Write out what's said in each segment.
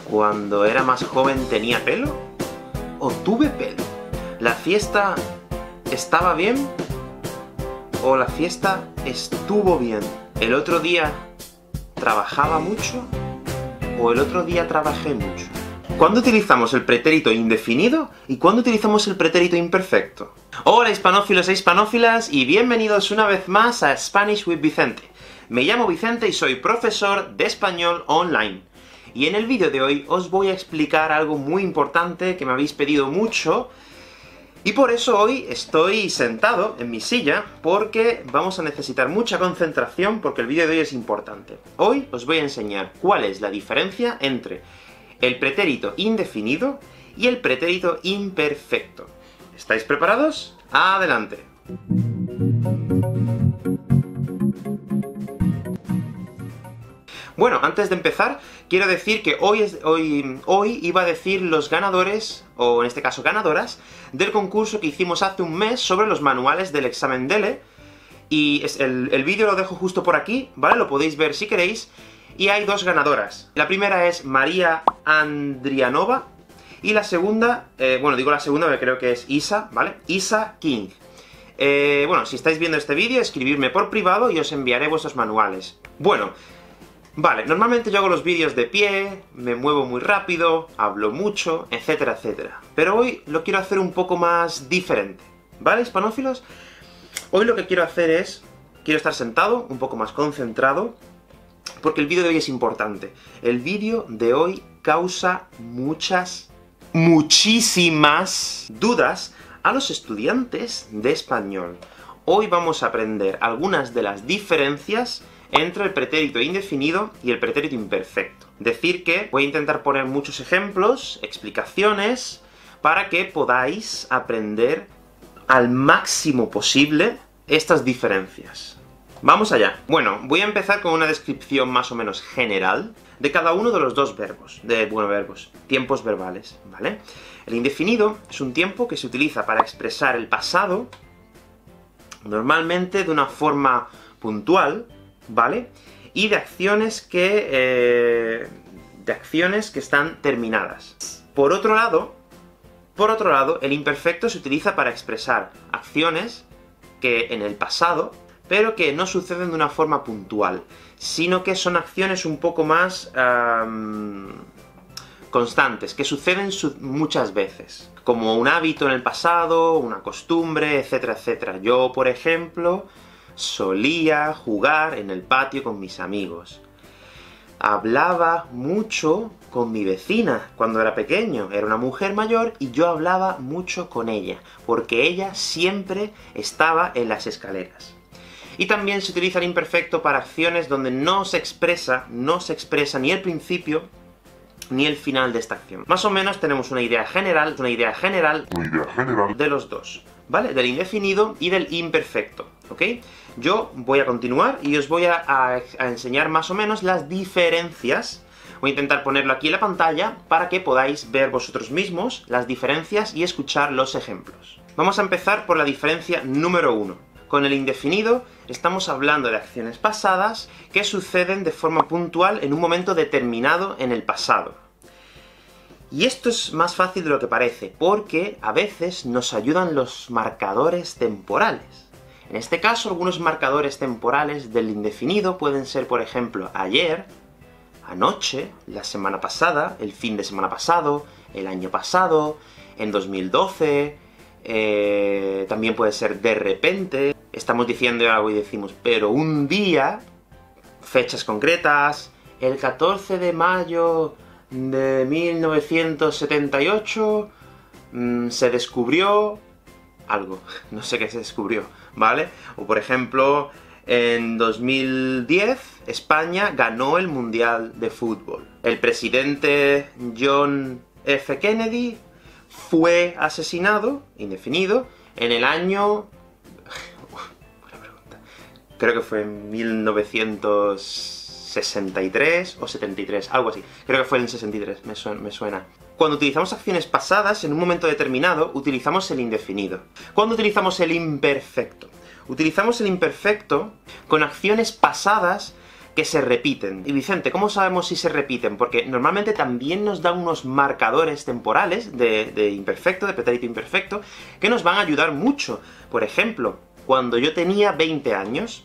cuando era más joven tenía pelo? ¿O tuve pelo? ¿La fiesta estaba bien? ¿O la fiesta estuvo bien? ¿El otro día trabajaba mucho? ¿O el otro día trabajé mucho? ¿Cuándo utilizamos el pretérito indefinido? ¿Y cuándo utilizamos el pretérito imperfecto? Hola hispanófilos e hispanófilas, y bienvenidos una vez más a Spanish with Vicente. Me llamo Vicente y soy profesor de español online. Y en el vídeo de hoy os voy a explicar algo muy importante que me habéis pedido mucho, y por eso hoy estoy sentado en mi silla, porque vamos a necesitar mucha concentración, porque el vídeo de hoy es importante. Hoy os voy a enseñar cuál es la diferencia entre el pretérito indefinido y el pretérito imperfecto. ¿Estáis preparados? ¡Adelante! Bueno, antes de empezar, quiero decir que hoy iba a decir los ganadores, o en este caso ganadoras, del concurso que hicimos hace un mes sobre los manuales del examen DELE, y el vídeo lo dejo justo por aquí, ¿vale? Lo podéis ver si queréis, y hay dos ganadoras. La primera es María Andrianova, y la segunda, bueno, digo la segunda porque creo que es Isa, ¿vale? Isa King. Bueno, si estáis viendo este vídeo, escribidme por privado y os enviaré vuestros manuales. Bueno, vale, normalmente yo hago los vídeos de pie, me muevo muy rápido, hablo mucho, etcétera, etcétera. Pero hoy lo quiero hacer un poco más diferente, ¿vale, hispanófilos? Hoy lo que quiero hacer es, quiero estar sentado, un poco más concentrado, porque el vídeo de hoy es importante. El vídeo de hoy causa muchísimas dudas a los estudiantes de español. Hoy vamos a aprender algunas de las diferencias entre el pretérito indefinido y el pretérito imperfecto. Decir que voy a intentar poner muchos ejemplos, explicaciones, para que podáis aprender al máximo posible estas diferencias. ¡Vamos allá! Bueno, voy a empezar con una descripción más o menos general de cada uno de los dos verbos, tiempos verbales, ¿vale? El indefinido es un tiempo que se utiliza para expresar el pasado, normalmente de una forma puntual, ¿vale? Y de acciones que están terminadas. Por otro lado, el imperfecto se utiliza para expresar acciones que en el pasado, pero que no suceden de una forma puntual, sino que son acciones un poco más constantes, que suceden muchas veces, como un hábito en el pasado, una costumbre, etcétera, etcétera. Yo, por ejemplo, solía jugar en el patio con mis amigos. Hablaba mucho con mi vecina cuando era pequeño. Era una mujer mayor y yo hablaba mucho con ella, porque ella siempre estaba en las escaleras. Y también se utiliza el imperfecto para acciones donde no se expresa ni el principio ni el final de esta acción. Más o menos tenemos una idea general de los dos, ¿vale? Del indefinido y del imperfecto, ¿ok? Yo voy a continuar y os voy a enseñar más o menos las diferencias. Voy a intentar ponerlo aquí en la pantalla para que podáis ver vosotros mismos las diferencias y escuchar los ejemplos. Vamos a empezar por la diferencia número 1. Con el indefinido estamos hablando de acciones pasadas que suceden de forma puntual en un momento determinado en el pasado. Y esto es más fácil de lo que parece, porque a veces nos ayudan los marcadores temporales. En este caso, algunos marcadores temporales del indefinido pueden ser, por ejemplo, ayer, anoche, la semana pasada, el fin de semana pasado, el año pasado, en 2012... también puede ser de repente, estamos diciendo algo y decimos, pero un día, fechas concretas, el 14 de mayo de 1978, se descubrió algo, no sé qué se descubrió, ¿vale? O por ejemplo, en 2010, España ganó el Mundial de Fútbol. El presidente John F. Kennedy fue asesinado, indefinido, en el año... buena pregunta. Creo que fue en 1963 o 73, algo así. Creo que fue en 63, me suena. Cuando utilizamos acciones pasadas, en un momento determinado, utilizamos el indefinido. Cuando utilizamos el imperfecto? Utilizamos el imperfecto con acciones pasadas que se repiten. Y Vicente, ¿cómo sabemos si se repiten? Porque normalmente también nos dan unos marcadores temporales de imperfecto, de pretérito imperfecto, que nos van a ayudar mucho. Por ejemplo, cuando yo tenía 20 años,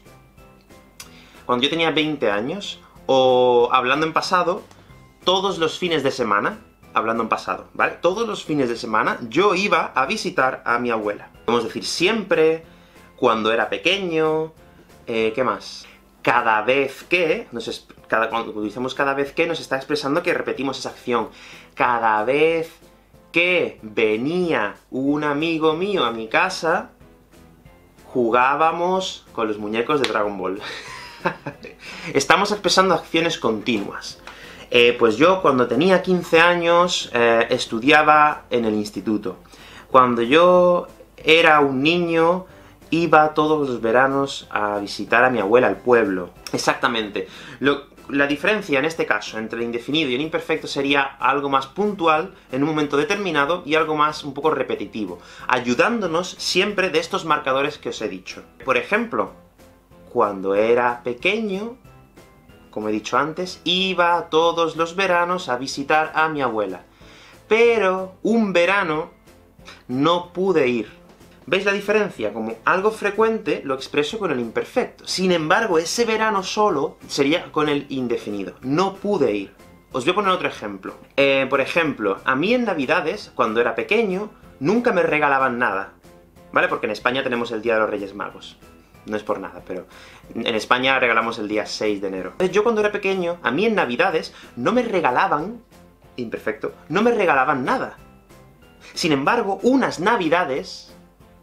o hablando en pasado, todos los fines de semana, hablando en pasado, ¿vale? Todos los fines de semana yo iba a visitar a mi abuela. Podemos decir siempre, cuando era pequeño, ¿qué más? Cada vez que, cuando utilizamos cada vez que, nos está expresando que repetimos esa acción. Cada vez que venía un amigo mío a mi casa, jugábamos con los muñecos de Dragon Ball. Estamos expresando acciones continuas. Pues yo, cuando tenía 15 años, estudiaba en el instituto. Cuando yo era un niño, iba todos los veranos a visitar a mi abuela al pueblo. Exactamente. La diferencia, en este caso, entre el indefinido y el imperfecto sería algo más puntual, en un momento determinado, y algo más un poco repetitivo, ayudándonos siempre de estos marcadores que os he dicho. Por ejemplo, cuando era pequeño, como he dicho antes, iba todos los veranos a visitar a mi abuela. Pero un verano no pude ir. ¿Veis la diferencia? Como algo frecuente lo expreso con el imperfecto. Sin embargo, ese verano solo sería con el indefinido. No pude ir. Os voy a poner otro ejemplo. Por ejemplo, a mí en Navidades, cuando era pequeño, nunca me regalaban nada, ¿vale? Porque en España tenemos el Día de los Reyes Magos. No es por nada, pero en España regalamos el día 6 de enero. Yo cuando era pequeño, a mí en Navidades, no me regalaban, imperfecto, no me regalaban nada. Sin embargo, unas Navidades,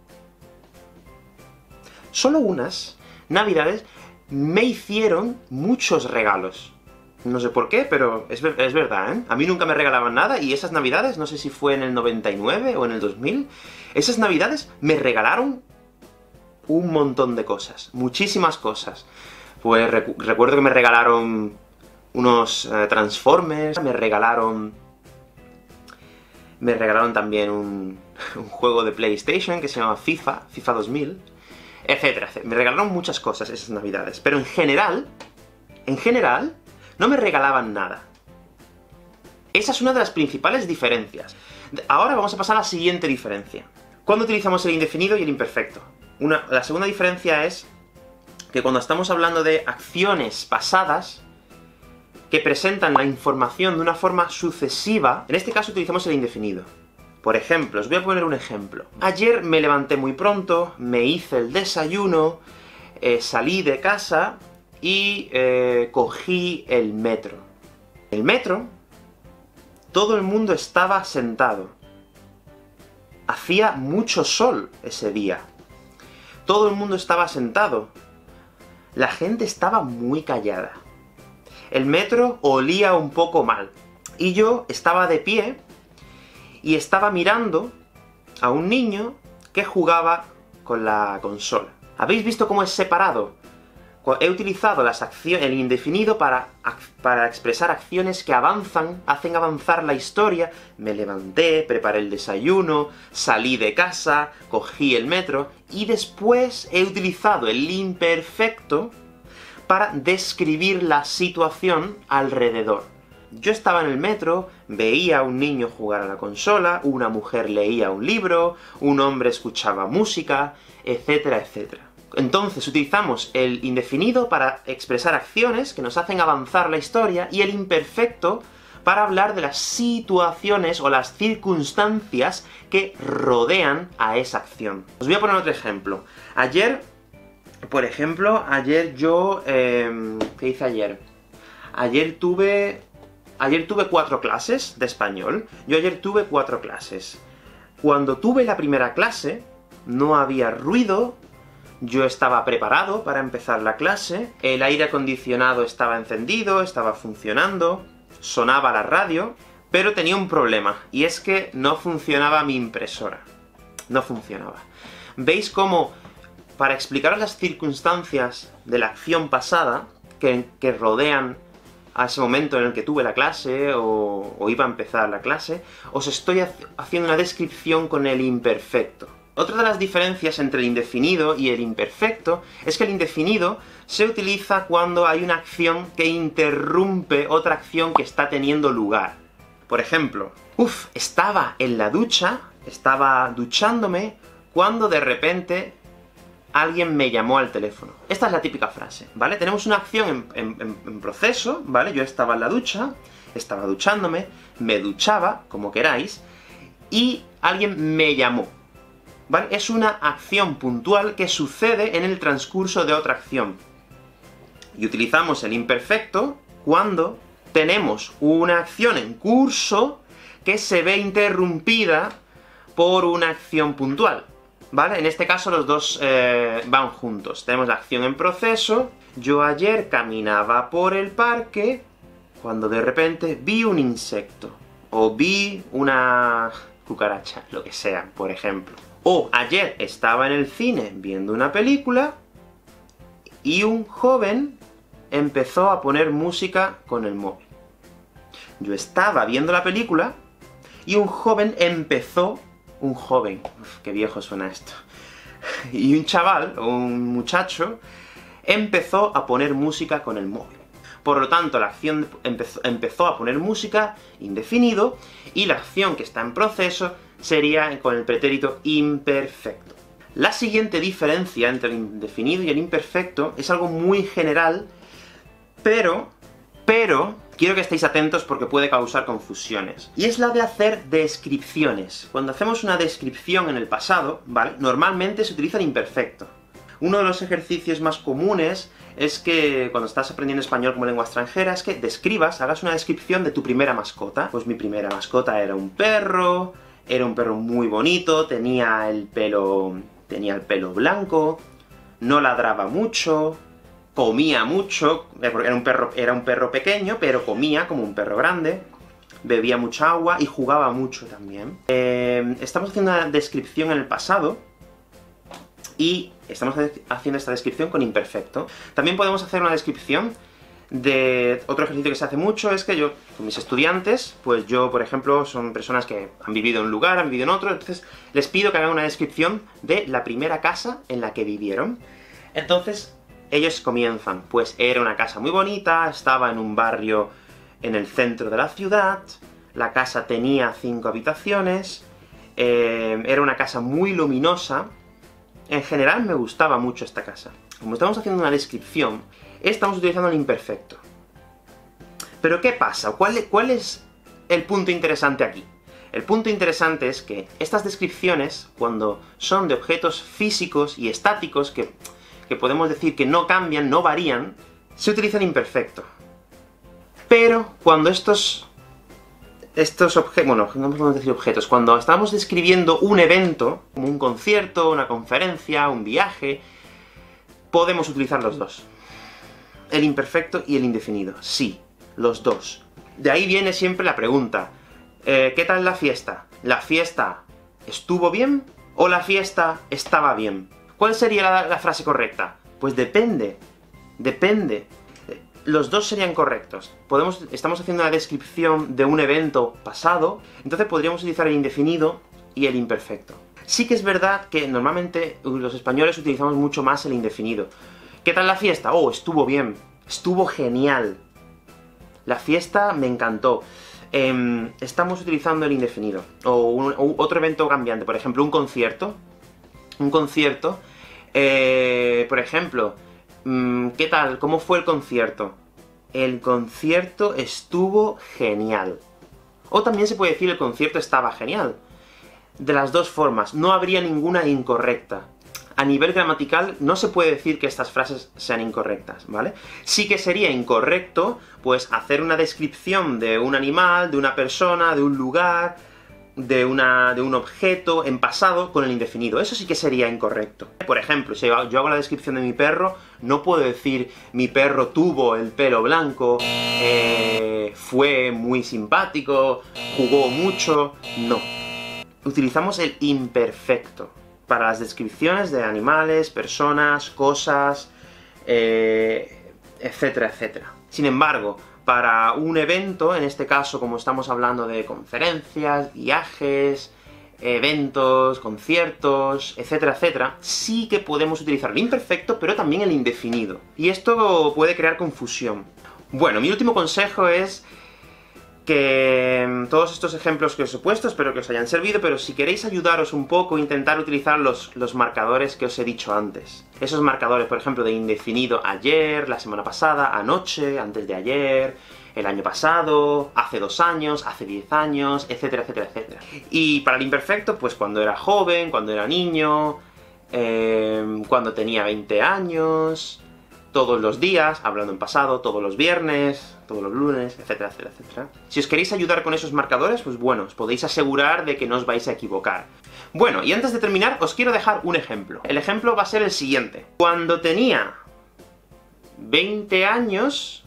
solo unas Navidades, me hicieron muchos regalos. No sé por qué, pero es verdad, ¿eh? A mí nunca me regalaban nada, y esas Navidades, no sé si fue en el 99 o en el 2000, esas Navidades me regalaron un montón de cosas, muchísimas cosas. Pues recuerdo que me regalaron unos Transformers, me regalaron también un juego de PlayStation que se llama FIFA 2000, etcétera, etcétera. Me regalaron muchas cosas esas Navidades, pero en general, no me regalaban nada. Esa es una de las principales diferencias. Ahora vamos a pasar a la siguiente diferencia. ¿Cuándo utilizamos el indefinido y el imperfecto? La segunda diferencia es que cuando estamos hablando de acciones pasadas que presentan la información de una forma sucesiva, en este caso utilizamos el indefinido. Por ejemplo, os voy a poner un ejemplo. Ayer me levanté muy pronto, me hice el desayuno, salí de casa y cogí el metro. En el metro, todo el mundo estaba sentado. Hacía mucho sol ese día. Todo el mundo estaba sentado. La gente estaba muy callada. El metro olía un poco mal. Y yo estaba de pie, y estaba mirando a un niño que jugaba con la consola. ¿Habéis visto cómo es separado? He utilizado el indefinido para expresar acciones que hacen avanzar la historia. Me levanté, preparé el desayuno, salí de casa, cogí el metro, y después he utilizado el imperfecto para describir la situación alrededor. Yo estaba en el metro, veía a un niño jugar a la consola, una mujer leía un libro, un hombre escuchaba música, etcétera, etcétera. Entonces utilizamos el indefinido para expresar acciones que nos hacen avanzar la historia, y el imperfecto para hablar de las situaciones o las circunstancias que rodean a esa acción. Os voy a poner otro ejemplo. Ayer, por ejemplo, ¿qué hice ayer? Ayer tuve 4 clases de español. Yo ayer tuve 4 clases. Cuando tuve la primera clase, no había ruido, yo estaba preparado para empezar la clase, el aire acondicionado estaba encendido, estaba funcionando, sonaba la radio, pero tenía un problema, y es que no funcionaba mi impresora. No funcionaba. ¿Veis cómo, para explicaros las circunstancias de la acción pasada, que rodean a ese momento en el que tuve la clase, o iba a empezar la clase, os estoy haciendo una descripción con el imperfecto? Otra de las diferencias entre el indefinido y el imperfecto es que el indefinido se utiliza cuando hay una acción que interrumpe otra acción que está teniendo lugar. Por ejemplo, estaba en la ducha, estaba duchándome, cuando de repente alguien me llamó al teléfono. Esta es la típica frase, ¿vale? Tenemos una acción en proceso, ¿vale? Yo estaba en la ducha, estaba duchándome, me duchaba, como queráis, y alguien me llamó, ¿vale? Es una acción puntual que sucede en el transcurso de otra acción. Y utilizamos el imperfecto cuando tenemos una acción en curso que se ve interrumpida por una acción puntual, ¿vale? En este caso los dos van juntos. Tenemos la acción en proceso. Yo ayer caminaba por el parque cuando de repente vi un insecto, o vi una cucaracha, lo que sea, por ejemplo. O ayer estaba en el cine viendo una película, y un joven empezó a poner música con el móvil. Yo estaba viendo la película, y un joven empezó... Un joven, qué viejo suena esto. Y un chaval, o un muchacho, empezó a poner música con el móvil. Por lo tanto, la acción empezó a poner música, indefinido, y la acción que está en proceso sería con el pretérito imperfecto. La siguiente diferencia entre el indefinido y el imperfecto es algo muy general, pero quiero que estéis atentos porque puede causar confusiones. Y es la de hacer descripciones. Cuando hacemos una descripción en el pasado, ¿vale?, normalmente se utiliza el imperfecto. Uno de los ejercicios más comunes es que, cuando estás aprendiendo español como lengua extranjera, es que describas, hagas una descripción de tu primera mascota. Pues mi primera mascota era un perro muy bonito, tenía el pelo blanco, no ladraba mucho, comía mucho, era un perro pequeño, pero comía como un perro grande, bebía mucha agua y jugaba mucho también. Estamos haciendo una descripción en el pasado, y estamos haciendo esta descripción con imperfecto. También podemos hacer una descripción de... Otro ejercicio que se hace mucho es que yo, con mis estudiantes, pues yo, por ejemplo, son personas que han vivido en un lugar, han vivido en otro, entonces les pido que hagan una descripción de la primera casa en la que vivieron. Entonces, ellos comienzan, pues era una casa muy bonita, estaba en un barrio en el centro de la ciudad, la casa tenía 5 habitaciones, era una casa muy luminosa, en general me gustaba mucho esta casa. Como estamos haciendo una descripción, estamos utilizando el imperfecto. Pero ¿qué pasa? ¿Cuál es el punto interesante aquí? El punto interesante es que estas descripciones, cuando son de objetos físicos y estáticos, que podemos decir que no cambian, no varían, se utiliza el imperfecto. Pero cuando estos objetos, bueno, no podemos decir objetos, cuando estamos describiendo un evento, como un concierto, una conferencia, un viaje, podemos utilizar los dos. El imperfecto y el indefinido. Sí, los dos. De ahí viene siempre la pregunta, ¿qué tal la fiesta? ¿La fiesta estuvo bien? ¿O la fiesta estaba bien? ¿Cuál sería la frase correcta? Pues depende. Depende. Los dos serían correctos. Estamos haciendo una descripción de un evento pasado, entonces podríamos utilizar el indefinido y el imperfecto. Sí que es verdad que normalmente los españoles utilizamos mucho más el indefinido. ¿Qué tal la fiesta? Oh, estuvo bien. Estuvo genial. La fiesta me encantó. Estamos utilizando el indefinido. O otro evento cambiante, por ejemplo, un concierto. Un concierto. Por ejemplo, ¿qué tal? ¿Cómo fue el concierto? El concierto estuvo genial. O también se puede decir el concierto estaba genial. De las dos formas, no habría ninguna incorrecta. A nivel gramatical, no se puede decir que estas frases sean incorrectas, ¿vale? Sí que sería incorrecto, pues, hacer una descripción de un animal, de una persona, de un lugar, de un objeto en pasado con el indefinido. Eso sí que sería incorrecto. Por ejemplo, si yo hago la descripción de mi perro, no puedo decir mi perro tuvo el pelo blanco, fue muy simpático, jugó mucho... No. Utilizamos el imperfecto para las descripciones de animales, personas, cosas, etcétera, etcétera. Sin embargo, para un evento, en este caso, como estamos hablando de conferencias, viajes, eventos, conciertos, etcétera, etcétera, sí que podemos utilizar el imperfecto, pero también el indefinido. Y esto puede crear confusión. Bueno, mi último consejo es que todos estos ejemplos que os he puesto, espero que os hayan servido, pero si queréis ayudaros un poco, intentar utilizar los marcadores que os he dicho antes. Esos marcadores, por ejemplo, de indefinido ayer, la semana pasada, anoche, antes de ayer, el año pasado, hace 2 años, hace 10 años, etcétera, etcétera, etcétera. Y para el imperfecto, pues cuando era joven, cuando era niño, cuando tenía 20 años, todos los días, hablando en pasado, todos los viernes, todos los lunes, etcétera, etcétera, etcétera. Si os queréis ayudar con esos marcadores, pues bueno, os podéis asegurar de que no os vais a equivocar. Bueno, y antes de terminar, os quiero dejar un ejemplo. El ejemplo va a ser el siguiente. Cuando tenía 20 años,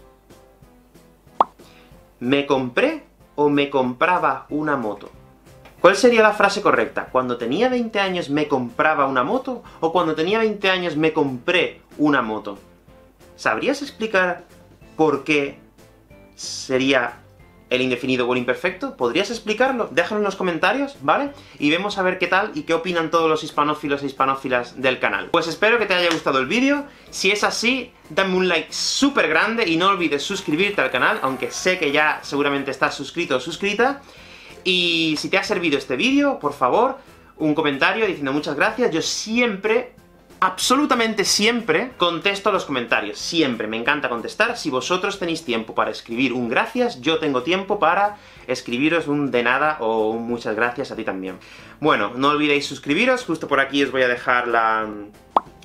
¿me compré o me compraba una moto? ¿Cuál sería la frase correcta? ¿Cuando tenía 20 años me compraba una moto? ¿O cuando tenía 20 años me compré una moto? ¿Sabrías explicar por qué sería el indefinido o el imperfecto? ¿Podrías explicarlo? Déjalo en los comentarios, ¿vale? Y vemos a ver qué tal y qué opinan todos los hispanófilos e hispanófilas del canal. Pues espero que te haya gustado el vídeo. Si es así, dame un like súper grande y no olvides suscribirte al canal, aunque sé que ya seguramente estás suscrito o suscrita. Y si te ha servido este vídeo, por favor, un comentario diciendo muchas gracias. Yo siempre, absolutamente siempre, contesto los comentarios. Siempre, me encanta contestar. Si vosotros tenéis tiempo para escribir un gracias, yo tengo tiempo para escribiros un de nada o un muchas gracias a ti también. Bueno, no olvidéis suscribiros, justo por aquí os voy a dejar la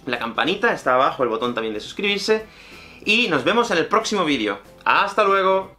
campanita, está abajo el botón también de suscribirse, y nos vemos en el próximo vídeo. ¡Hasta luego!